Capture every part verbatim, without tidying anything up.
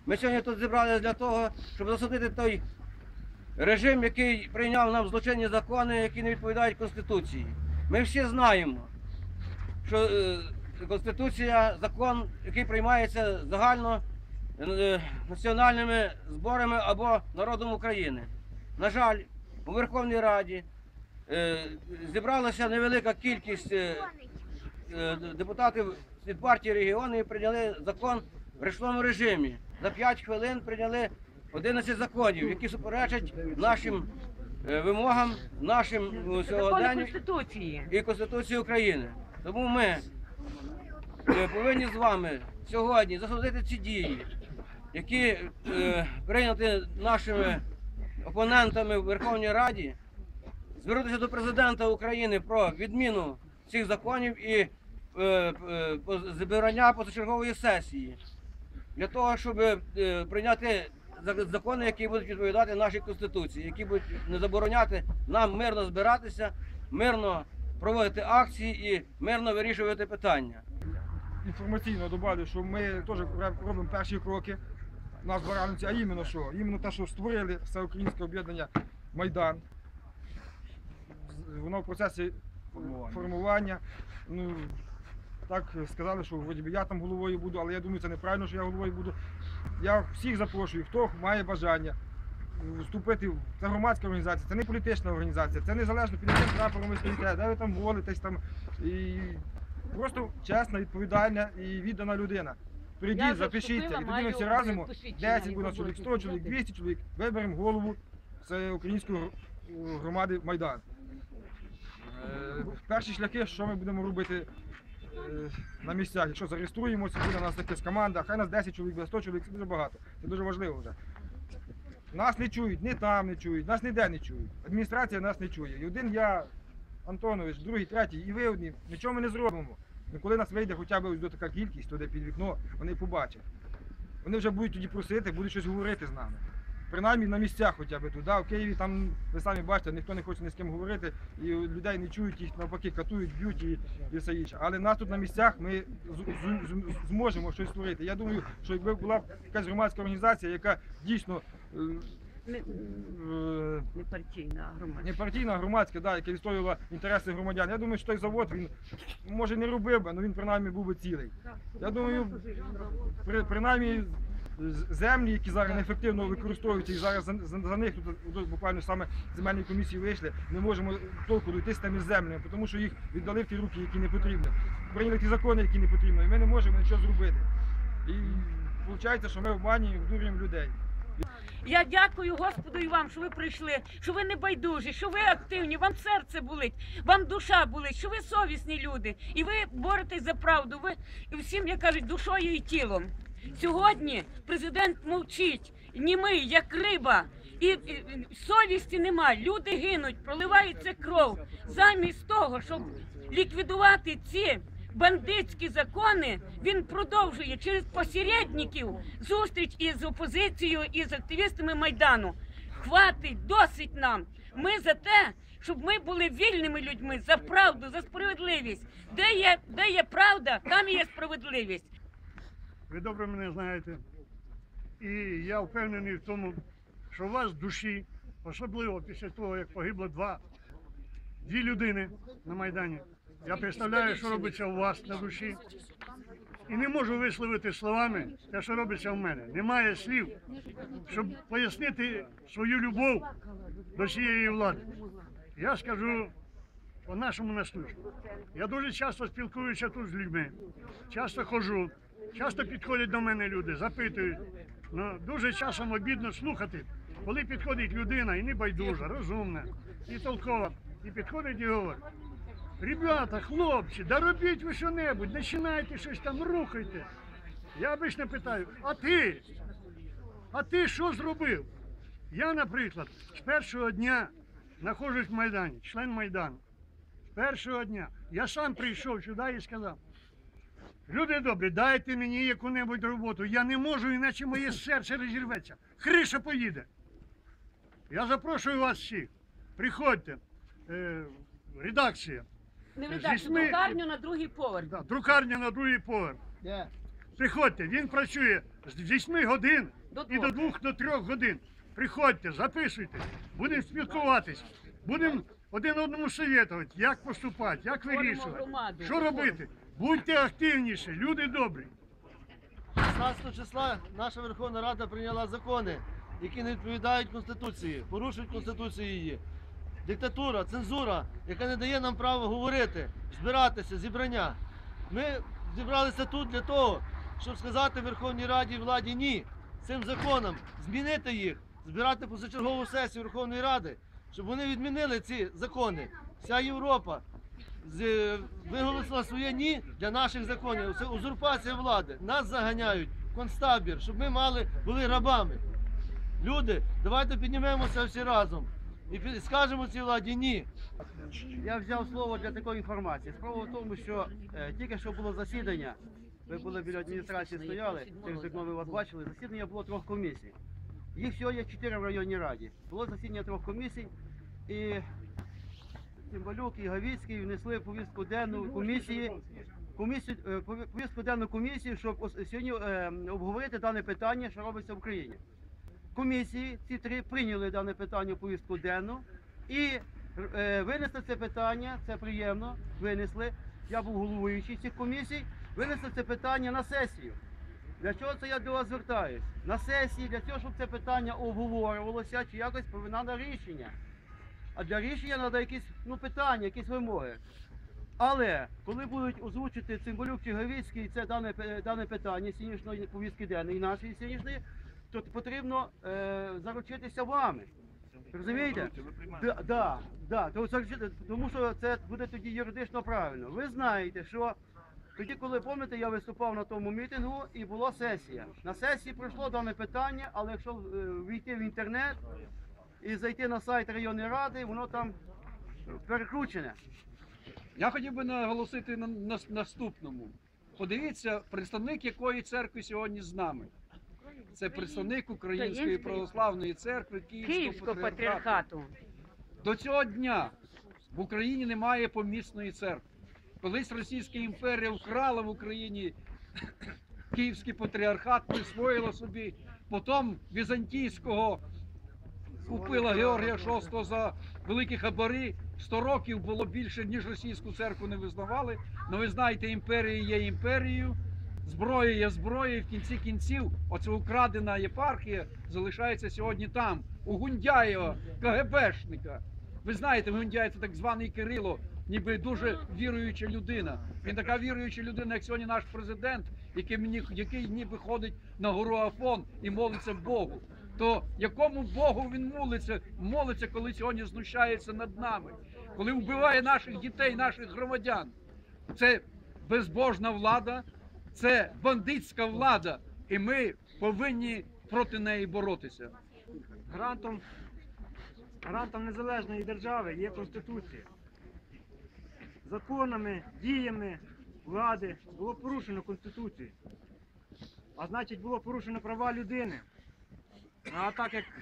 Ми сьогодні тут зібралися для того, щоб засудити той режим, який прийняв нам злочинні закони, які не відповідають Конституції. Ми всі знаємо, що е, Конституція – закон, який приймається загально е, національними зборами або народом України. На жаль, у Верховній Раді е, зібралася невелика кількість е, е, депутатів від партії регіону і прийняли закон в ручному режимі. За п'ять хвилин прийняли одинадцять законів, які суперечать нашим е, вимогам, нашим е, сьогоденню Конституції і Конституції України. Тому ми е, повинні з вами сьогодні засудити ці дії, які е, прийняті нашими опонентами в Верховній Раді, звернутися до президента України про відміну цих законів і е, е, збирання позачергової сесії, для того, щоб е, прийняти закони, які будуть відповідати нашій Конституції, які будуть не забороняти нам мирно збиратися, мирно проводити акції і мирно вирішувати питання. Інформаційно добавлю, що ми теж робимо перші кроки на Баранівці, а іменно що? Іменно те, що створили всеукраїнське об'єднання Майдан. Воно в процесі формування. Ну, так сказали, що вроді би я там головою буду, але я думаю, це неправильно, що я головою буду. Я всіх запрошую, хто має бажання вступити в це громадська організація, це не політична організація, це незалежно під яким прапором ви стоїте, де ви там молитесь там. І просто чесна, відповідальна і віддана людина. Прийдіть, запишіться, і тоді ми всі разом, десять буде чоловік, сто чоловік, двісті чоловік, виберемо голову всеукраїнської громади Майдан. Перші шляхи, що ми будемо робити на місцях, якщо зареєструємося, буде у нас якась команда, хай нас десять чоловік, буде сто чоловік, це дуже багато, це дуже важливо вже. Нас не чують, ні там не чують, нас ніде не чують, адміністрація нас не чує. І один я, Антонович, другий, третій, і ви одні, нічого ми не зробимо. І коли нас вийде хоча б ось до така кількість, туди під вікно, вони побачать. Вони вже будуть тоді просити, будуть щось говорити з нами. Принаймні на місцях хоча б тут. Да, в Києві там, ви самі бачите, ніхто не хоче ні з ким говорити, і людей не чують, їх навпаки катують, б'ють і, і все інше. Але нас тут на місцях ми з, з, зможемо щось створити. Я думаю, що якби була якась громадська організація, яка дійсно не, не партійна, а громадська. Не партійна, громадська, да, яка відстоювала інтереси громадян. Я думаю, що той завод, він, може, не робив би, але він принаймні був би цілий. Я думаю, при, принаймні землі, які зараз неефективно використовуються, і зараз за, за, за них тут, тут буквально саме земельні комісії вийшли, не можемо толку дойти з тими землями, тому що їх віддали в ті руки, які не потрібні. Прийняли ті закони, які не потрібні, і ми не можемо нічого зробити. І виходить, що ми обманюємо, вдурюємо людей. Я дякую Господу і вам, що ви прийшли, що ви не байдужі, що ви активні, вам серце болить, вам душа болить, що ви совісні люди. І ви боретесь за правду, ви всім, як кажуть, душою і тілом. Сьогодні президент мовчить, німий, як риба, і, і совісті нема, люди гинуть, проливається кров. Замість того, щоб ліквідувати ці бандитські закони, він продовжує через посередників зустріч із опозицією, і з активістами Майдану. Хватить, досить нам. Ми за те, щоб ми були вільними людьми, за правду, за справедливість. Де є, де є правда, там і є справедливість. Ви добре мене знаєте. І я впевнений в тому, що у вас в душі, особливо після того, як погибло два, дві людини на Майдані, я представляю, що робиться у вас на душі. І не можу висловити словами те, що робиться в мене. Немає слів, щоб пояснити свою любов до цієї влади. Я скажу по нашому наступному. Я дуже часто спілкуюся тут з людьми, часто ходжу, часто підходять до мене люди, запитують. Но дуже часом обідно слухати, коли підходить людина і небайдужа, розумна, і толкова, і підходить і говорить: ребята, хлопці, да робіть ви що-небудь, починайте щось там, рухайте. Я обично питаю: а ти? А ти що зробив? Я, наприклад, з першого дня знаходжусь в Майдані, член Майдану. З першого дня. Я сам прийшов сюди і сказав: люди добрі, дайте мені яку-небудь роботу. Я не можу, іначе моє серце розірветься. Криша поїде. Я запрошую вас всіх. Приходьте. Е, редакція. Не редакцію, друкарню на другий поверх. Да, друкарня на другий поверх. Yeah. Приходьте, він працює з вісьми годин До і двох. до двох, до трьох годин. Приходьте, записуйте, будемо спілкуватись, будемо один одному советувати, як поступати, як Створимо вирішувати, громаду. що робити. Будьте активніші, люди добрі. шістнадцятого числа наша Верховна Рада прийняла закони, які не відповідають Конституції, порушують Конституцію її. Диктатура, цензура, яка не дає нам права говорити, збиратися, зібрання. Ми зібралися тут для того, щоб сказати Верховній Раді і владі ні цим законам, змінити їх, збирати позачергову сесію Верховної Ради, щоб вони відмінили ці закони. Вся Європа з- виголосила своє ні для наших законів. Це узурпація влади. Нас заганяють в концтабір, щоб ми мали, були рабами. Люди, давайте піднімемося всі разом і під- скажемо цій владі ні. Я взяв слово для такої інформації. Справа в тому, що е, тільки що було засідання, ви були біля адміністрації, стояли, через вікно ви вас бачили, засідання було трьох комісій. Їх всього є чотири в районній раді. Було засідання трьох комісій, і Цимбалюк і Гавіцький внесли повістку денну комісії, комісію, е, пові- повістку денну комісію, щоб ос- сьогодні е, обговорити дане питання, що робиться в Україні. Комісії, ці три, прийняли дане питання у повістку денну і е, винесли це питання, це приємно, винесли. Я був головуючий цих комісій, винесли це питання на сесію. Для чого це я до вас звертаюсь? На сесії, для цього, щоб це питання обговорювалося, чи якось повинно рішення. А для рішення треба якісь ну, питання, якісь вимоги. Але коли будуть озвучити Цимбалюк чи Гавіцький це дане, пе- дане питання сьогоднішньої повістки денної, нашої сьогоднішньої, то потрібно е, заручитися вами. Розумієте? Да, да, да, тому, заручити- тому що це буде тоді юридично правильно. Ви знаєте, що тоді, коли пам'ятаєте, я виступав на тому мітингу і була сесія. На сесії пройшло дане питання, але якщо е, війти в інтернет і зайти на сайт районної ради, воно там перекручене. Я хотів би наголосити на, на наступному. Подивіться, представник якої церкви сьогодні з нами. Це представник Української Української православної церкви Київського, Київського патріархату. патріархату. До цього дня в Україні немає помісної церкви. Колись Російська імперія вкрала в Україні Київський патріархат, присвоїла собі, потім візантійського купила Георгія шостого за великі хабари. сто років було більше, ніж російську церкву не визнавали. Ну ви знаєте, імперія є імперією, зброя є зброєю, в кінці кінців оця украдена єпархія залишається сьогодні там, у Гундяєва, КГБшника. Ви знаєте, Гундяєв – це так званий Кирило, ніби дуже віруюча людина. Він така віруюча людина, як сьогодні наш президент, який, мені, який ніби ходить на гору Афон і молиться Богу. То якому Богу він молиться, молиться, коли сьогодні знущається над нами, коли вбиває наших дітей, наших громадян? Це безбожна влада, це бандитська влада, і ми повинні проти неї боротися. Гарантом, гарантом незалежної держави є Конституція. Законами, діями влади було порушено Конституцію. А значить, було порушено права людини. А так як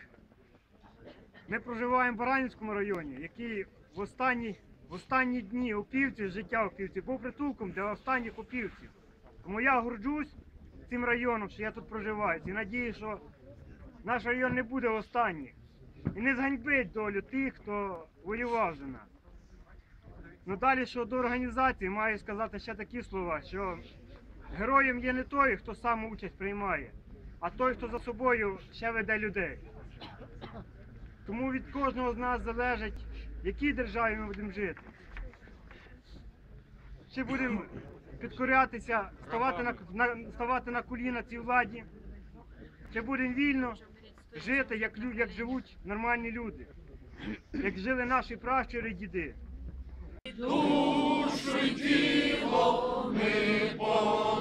ми проживаємо в Баранівському районі, який в останні, в останні дні опівців, життя опівців, був притулком для останніх опівців. Тому я горджусь цим районом, що я тут проживаю, і надію, що наш район не буде останнім. І не зганьбить долю тих, хто воював за нас. Ну далі щодо організації, маю сказати ще такі слова, що героєм є не той, хто сам участь приймає, а той, хто за собою ще веде людей. Тому від кожного з нас залежить, в якій державі ми будемо жити. Чи будемо підкорятися, ставати на, на, ставати на коліна цій владі, чи будемо вільно жити, як, лю- як живуть нормальні люди, як жили наші пращури і діди. Душу й тіло ми